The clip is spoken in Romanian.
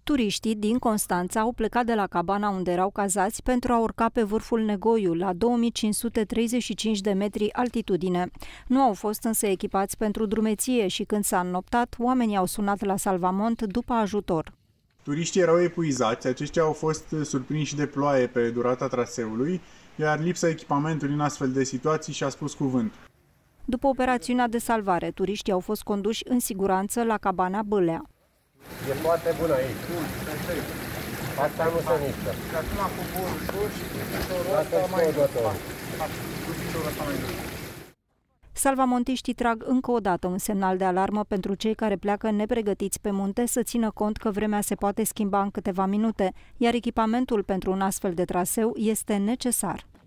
Turiștii din Constanța au plecat de la cabana unde erau cazați pentru a urca pe vârful Negoiu, la 2535 de metri altitudine. Nu au fost însă echipați pentru drumeție și când s-a înnoptat, oamenii au sunat la Salvamont după ajutor. Turiștii erau epuizați, aceștia au fost surprinși de ploaie pe durata traseului, iar lipsa echipamentului în astfel de situații și-a spus cuvânt. După operațiunea de salvare, turiștii au fost conduși în siguranță la cabana Bâlea. E foarte bună aici. Asta nu se mișcă. Și acum coborul jos și piciorul ăsta mai jos. Salvamontiștii trag încă o dată un semnal de alarmă pentru cei care pleacă nepregătiți pe munte să țină cont că vremea se poate schimba în câteva minute, iar echipamentul pentru un astfel de traseu este necesar.